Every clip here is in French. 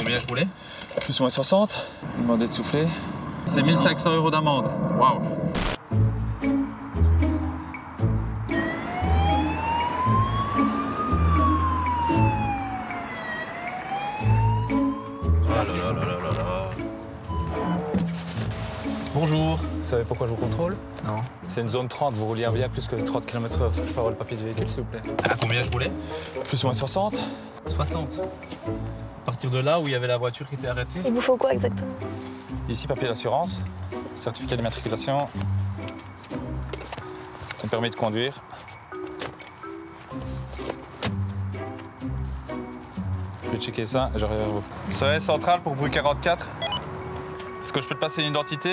combien je voulais? Plus ou moins 60. Demandez de souffler. C'est 1 500 € d'amende. Waouh. Bonjour. Vous savez pourquoi je vous contrôle? Non. C'est une zone 30, vous roulez bien plus que 30 km/h. Est-ce que je peux avoir le papier du véhicule, s'il vous plaît? À combien je voulais? Plus ou moins 60. 60. À partir de là où il y avait la voiture qui était arrêtée? Il vous faut quoi exactement? Ici, papier d'assurance, certificat d'immatriculation, un permis de conduire. Je vais checker ça et je reviens vers vous. Soleil central pour bruit 44. Est-ce que je peux te passer une identité?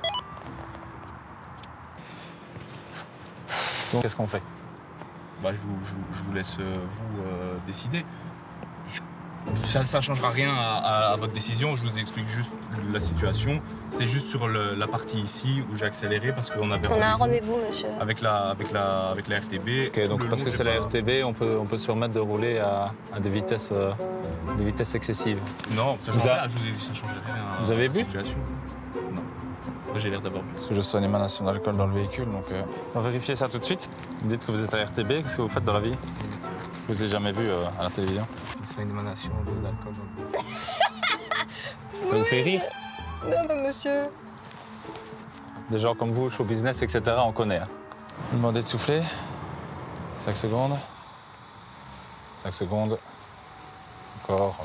Qu'est-ce qu'on fait? Bah, je vous laisse décider. Ça ne changera rien à votre décision, je vous explique juste la situation. C'est juste sur la partie ici où j'ai accéléré parce qu'on avait On a un rendez-vous, monsieur. avec la RTB. Ok, donc parce que c'est la RTB, on peut se permettre de rouler à des vitesses excessives. Non, ça change rien, je vous ai dit, ça change rien Vous avez la bu? situation. Non. Moi j'ai l'air d'avoir bu. Parce que je sens une émanation d'alcool dans le véhicule, donc on va vérifier ça tout de suite. Vous dites que vous êtes à la RTB, qu'est-ce que vous faites dans la vie? Je vous ai jamais vu à la télévision. C'est une émanation d'alcool. Ça vous fait rire? Non, mais monsieur. Des gens comme vous, show business, etc., on connaît. Hein. Vous demandez de souffler. 5 secondes. 5 secondes. Encore.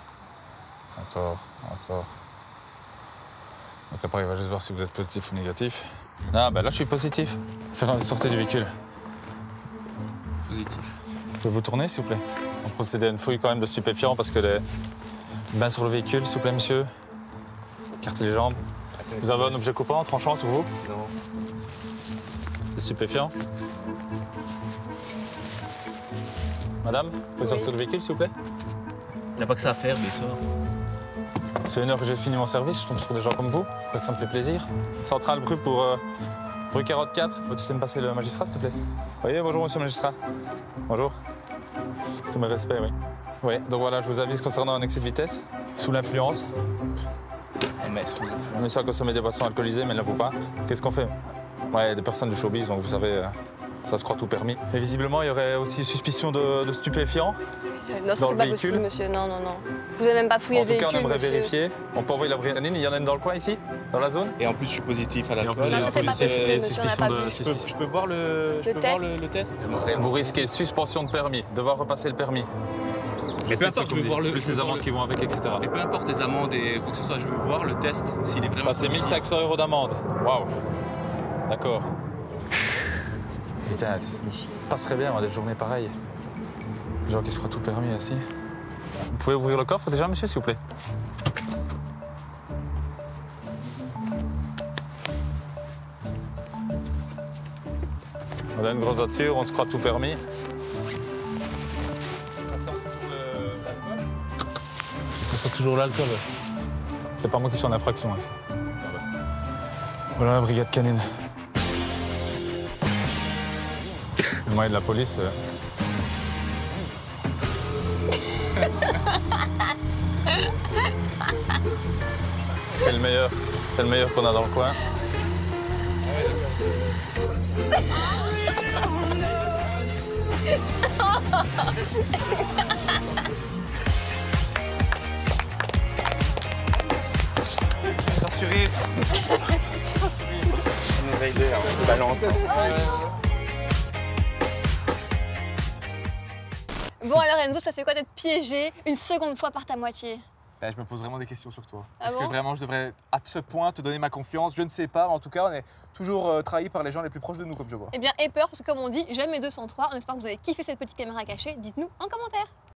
Donc après, il va juste voir si vous êtes positif ou négatif. Ah, ben là, je suis positif. Sortez du véhicule. Positif. Vous pouvez vous tourner, s'il vous plaît? On procède à une fouille quand même de stupéfiants parce que les mains sur le véhicule, s'il vous plaît, monsieur. Écartez les jambes. Vous avez un objet coupant, tranchant sur vous? Non. Des stupéfiants. Madame, vous pouvez sortir du véhicule, s'il vous plaît? Il n'y a pas que ça à faire, bien sûr. Ça fait 1 heure que j'ai fini mon service, je tombe sur des gens comme vous. J'espère que ça me fait plaisir. Centrale Bru pour rue 44. Tu sais me passer le magistrat, s'il te plaît? Oui, bonjour, monsieur le magistrat. Bonjour. Tous mes respects, oui. Oui, donc voilà, je vous avise concernant un excès de vitesse, sous l'influence. Mais sous On est sûr à consommer des boissons alcoolisées, mais ne l'avoue pas. Qu'est-ce qu'on fait? Ouais, des personnes du showbiz, donc vous savez, ça se croit tout permis. Et visiblement, il y aurait aussi suspicion de stupéfiants. Non, ça Dans c'est le pas véhicule? possible, monsieur. Non. Vous avez même pas fouillé En le tout cas, véhicule, on aimerait monsieur. vérifier. On peut envoyer la brigade. Il y en a une dans le coin ici? Dans la zone? Et en plus, je suis positif à l'alcool. Non, ça c'est pas possible, monsieur. On n'a pas bu. Je peux voir le test? Vous risquez suspension de permis, devoir repasser le permis. Mais peu importe, je veux voir plus les amendes qui vont avec, etc. Et peu importe les amendes et quoi que ce soit, je veux voir le test, s'il est vraiment... Bah, c'est 1 500 € d'amende. Waouh. D'accord. Putain, ça passerait bien, moi, des journées pareilles. Les gens qui se fera tout permis, assis. Vous pouvez ouvrir le coffre déjà, monsieur, s'il vous plaît? On a une grosse voiture, on se croit tout permis. Ça sort toujours l'alcool? Ça sort toujours l'alcool. C'est pas moi qui suis en infraction, ici. Voilà la brigade canine. Le moyen de la police. C'est le meilleur qu'on a dans le coin. Rassuré. On est raiders, on balance. Bon alors Enzo, ça fait quoi d'être piégé une seconde fois par ta moitié? Là, je me pose vraiment des questions sur toi. Ah Est-ce bon? que vraiment je devrais, à ce point, te donner ma confiance? Je ne sais pas, mais en tout cas, on est toujours trahi par les gens les plus proches de nous, comme je vois. Eh bien, aie peur, parce que comme on dit, jamais 203. On espère que vous avez kiffé cette petite caméra cachée. Dites-nous en commentaire.